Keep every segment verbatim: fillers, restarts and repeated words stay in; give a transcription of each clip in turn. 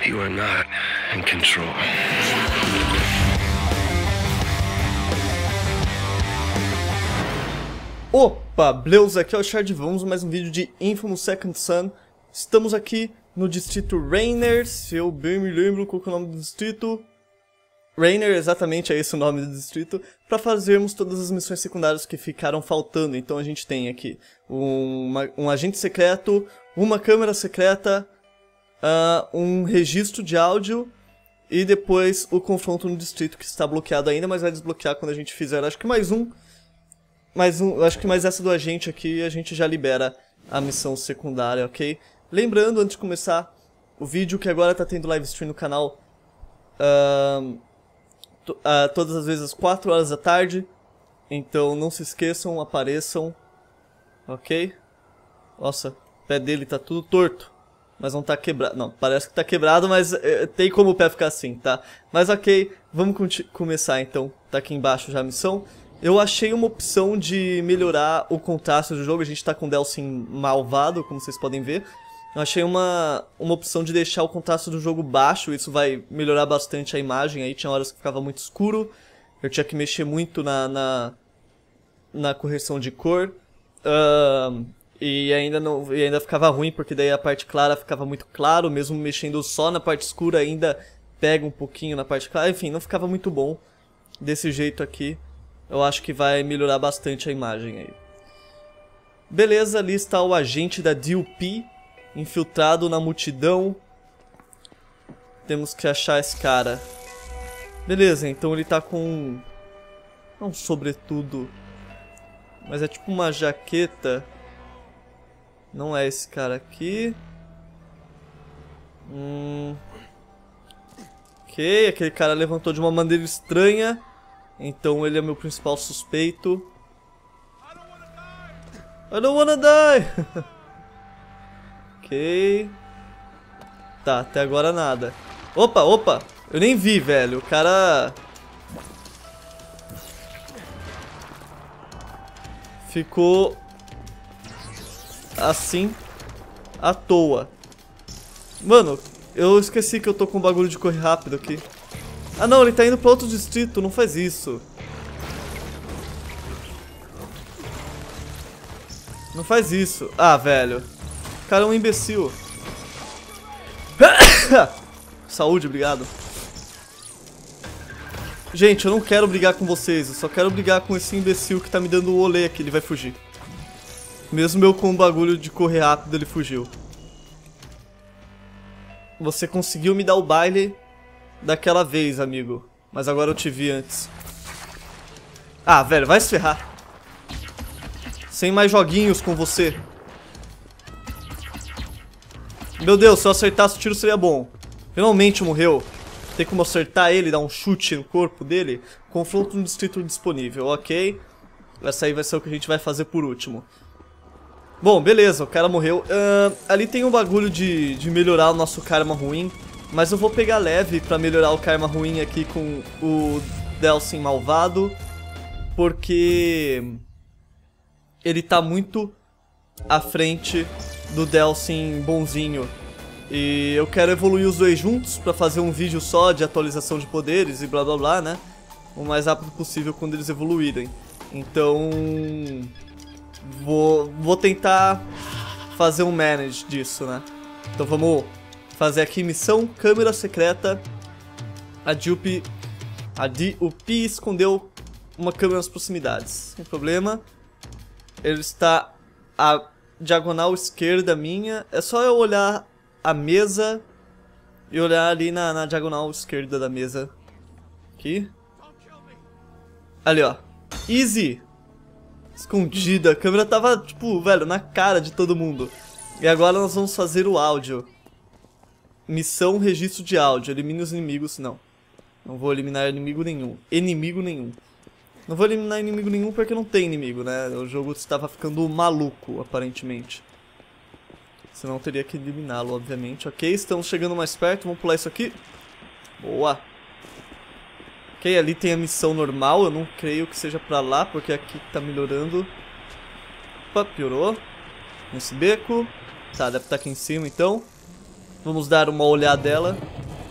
You are not in control. Opa, beleza? Aqui é o Shard, vamos mais um vídeo de Infamous Second Son. Estamos aqui no distrito Rainer, se eu bem me lembro qual que é o nome do distrito. Rainer, exatamente, é esse o nome do distrito, para fazermos todas as missões secundárias que ficaram faltando. Então a gente tem aqui um, uma, um agente secreto, uma câmera secreta, uh, um registro de áudio e depois o confronto no distrito que está bloqueado ainda, mas vai desbloquear quando a gente fizer, acho que mais um. Mais um, acho que mais essa do agente aqui a gente já libera a missão secundária, ok? Lembrando, antes de começar o vídeo, que agora tá tendo live stream no canal uh, uh, todas as vezes às quatro horas da tarde. Então não se esqueçam, apareçam, ok? Nossa, o pé dele tá tudo torto, mas não tá quebrado. Não, parece que tá quebrado, mas uh, tem como o pé ficar assim, tá? Mas ok, vamos começar então. Tá aqui embaixo já a missão. Eu achei uma opção de melhorar o contraste do jogo. A gente tá com o Delsin malvado, como vocês podem ver. Eu achei uma, uma opção de deixar o contraste do jogo baixo. Isso vai melhorar bastante a imagem. Aí tinha horas que ficava muito escuro. Eu tinha que mexer muito na, na, na correção de cor. Uh, e, ainda não, e ainda ficava ruim, porque daí a parte clara ficava muito claro. Mesmo mexendo só na parte escura, ainda pega um pouquinho na parte clara. Enfim, não ficava muito bom desse jeito aqui. Eu acho que vai melhorar bastante a imagem aí. Beleza, ali está o agente da D U P, infiltrado na multidão. Temos que achar esse cara. Beleza, então ele tá com... não sobretudo, mas é tipo uma jaqueta. Não é esse cara aqui. Hum... Ok, aquele cara levantou de uma maneira estranha. Então ele é meu principal suspeito. I don't wanna die! Ok. Tá, até agora nada. Opa, opa! Eu nem vi, velho. O cara... ficou... assim... à toa. Mano, eu esqueci que eu tô com um bagulho de correr rápido aqui. Ah não, ele tá indo pra outro distrito, não faz isso. Não faz isso. Ah, velho. O cara é um imbecil. Saúde, obrigado. Gente, eu não quero brigar com vocês, eu só quero brigar com esse imbecil que tá me dando o olé aqui, ele vai fugir. Mesmo eu com o bagulho de correr rápido, ele fugiu. Você conseguiu me dar o baile daquela vez, amigo. Mas agora eu te vi antes. Ah, velho, vai se ferrar. Sem mais joguinhos com você. Meu Deus, se eu acertasse o tiro seria bom. Finalmente morreu. Tem como acertar ele, dar um chute no corpo dele? Confronto no distrito disponível, ok. Essa aí vai ser o que a gente vai fazer por último. Bom, beleza, o cara morreu. uh, Ali tem um bagulho de, de melhorar o nosso karma ruim. Mas eu vou pegar leve pra melhorar o karma ruim aqui com o Delsin malvado. Porque ele tá muito à frente do Delsin bonzinho. E eu quero evoluir os dois juntos pra fazer um vídeo só de atualização de poderes e blá blá blá, né? O mais rápido possível quando eles evoluírem. Então... Vou, vou tentar fazer um manage disso, né? Então vamos... fazer aqui missão câmera secreta. A D U P, a D U P escondeu uma câmera nas proximidades. Sem problema. Ele está à diagonal esquerda minha. É só eu olhar a mesa e olhar ali na, na diagonal esquerda da mesa. Aqui. Ali, ó. Easy. Escondida. A câmera tava, tipo, velho, na cara de todo mundo. E agora nós vamos fazer o áudio. Missão registro de áudio. Elimine os inimigos. Não. Não vou eliminar inimigo nenhum. Inimigo nenhum. Não vou eliminar inimigo nenhum porque não tem inimigo, né? O jogo estava ficando maluco, aparentemente. Senão teria que eliminá-lo, obviamente. Ok, estamos chegando mais perto. Vamos pular isso aqui. Boa. Ok, ali tem a missão normal. Eu não creio que seja pra lá, porque aqui tá melhorando. Opa, piorou. Nesse beco. Tá, deve estar aqui em cima, então. Vamos dar uma olhadela.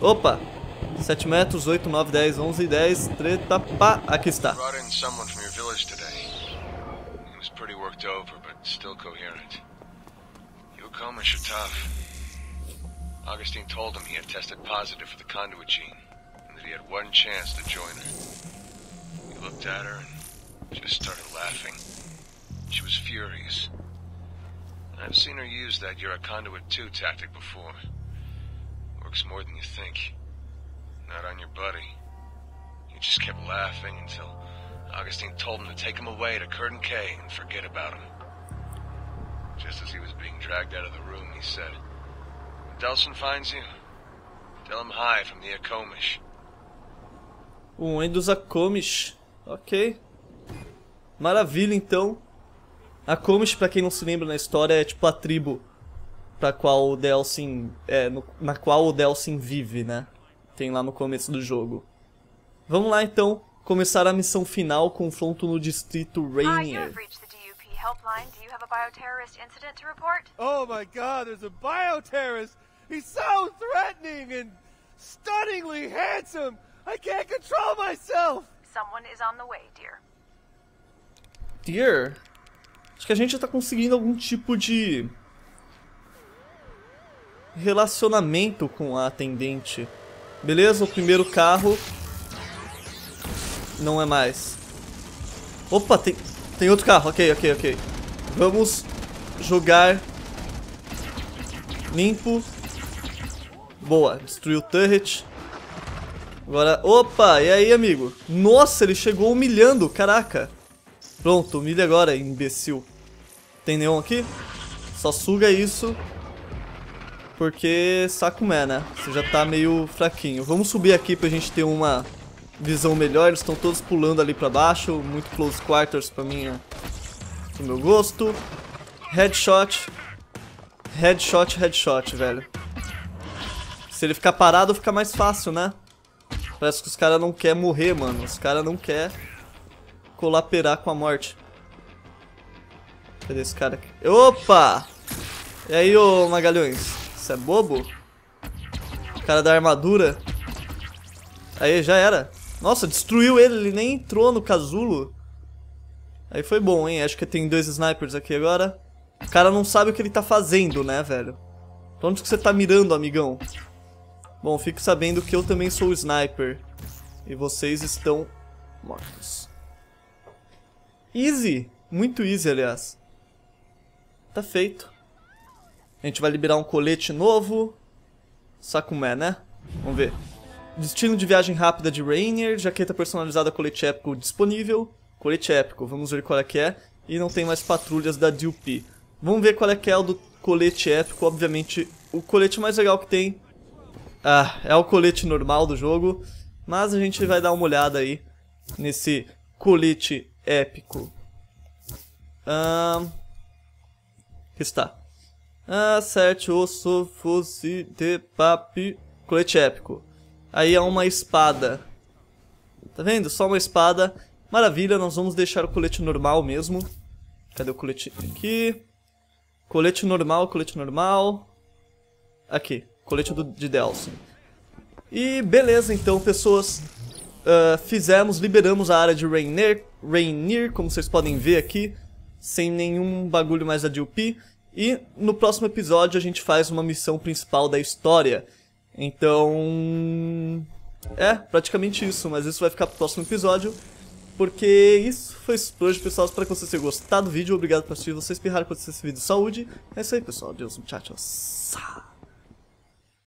Opa! sete metros, oito, nove, dez, onze, dez, treta, pá, aqui está. Brought in someone from your village today. He was pretty worked over, but still coherent. You Akomish are tough. Augustine told him he had tested positive for the conduit gene, and that he had one chance to join her. He looked at her and just started laughing. She was furious. I've seen her use that "you're a conduit too" tactic before. Works more than you think. Not on your buddy. He just kept laughing until Augustine told him to take him away to Curtin K and forget about him. Just as he was being dragged out of the room, he said, "When Delson finds you, tell him hi from the Akomish." Um homem dos Akomish. Ok. Maravilha, então. Akomish, pra quem não se lembra na história, é tipo a tribo pra qual o Delsin, é, no, na qual o Delsin vive, né? Tem lá no começo do jogo. Vamos lá, então, começar a missão final, confronto no distrito Rainier. Oh my god, there's a bioterrorist! He's so threatening and stunningly handsome! I can't control myself! Someone is on the way, dear. Dear? Acho que a gente tá conseguindo algum tipo de relacionamento com a atendente. Beleza, o primeiro carro não é mais. Opa, tem, tem outro carro, ok, ok, ok. Vamos jogar limpo. Boa, destruiu o turret. Agora, opa, e aí, amigo? Nossa, ele chegou humilhando, caraca. Pronto, humilha agora, imbecil. Tem neon aqui? Só suga isso. Porque saco mé, né? Você já tá meio fraquinho. Vamos subir aqui pra gente ter uma visão melhor. Eles estão todos pulando ali pra baixo. Muito close quarters pra mim, né? Pro meu gosto. Headshot. Headshot, headshot, velho. Se ele ficar parado, fica mais fácil, né? Parece que os caras não querem morrer, mano. Os caras não querem colaperar com a morte. Cadê esse cara aqui? Opa! E aí, ô Magalhães? Você é bobo? O cara da armadura. Aí, já era. Nossa, destruiu ele, ele nem entrou no casulo. Aí foi bom, hein? Acho que tem dois snipers aqui agora. O cara não sabe o que ele tá fazendo, né, velho? Pra onde que você tá mirando, amigão? Bom, fique sabendo que eu também sou o sniper. E vocês estão mortos. Easy. Muito easy, aliás. Tá feito. A gente vai liberar um colete novo. Sakumé, né? Vamos ver. Destino de viagem rápida de Rainier. Jaqueta personalizada, colete épico disponível. Colete épico, vamos ver qual é que é. E não tem mais patrulhas da D U P. Vamos ver qual é que é o do colete épico. Obviamente, o colete mais legal que tem ah, é o colete normal do jogo. Mas a gente vai dar uma olhada aí nesse colete épico. Ahn... Aqui está. Ah, sete, osso, fosse, de, papi, colete épico. Aí é uma espada. Tá vendo? Só uma espada. Maravilha, nós vamos deixar o colete normal mesmo. Cadê o colete? Aqui. Colete normal, colete normal. Aqui, colete do, de Delson. E beleza então, pessoas. Uh, fizemos, liberamos a área de Rainier, Rainier, como vocês podem ver aqui. Sem nenhum bagulho mais da D U P. E no próximo episódio a gente faz uma missão principal da história. Então... é, praticamente isso. Mas isso vai ficar pro próximo episódio. Porque isso foi isso por hoje, pessoal. Espero que vocês tenham gostado do vídeo. Obrigado por assistir. Vocês pirraram por assistir esse vídeo. Saúde. É isso aí, pessoal. Deus, muchachos.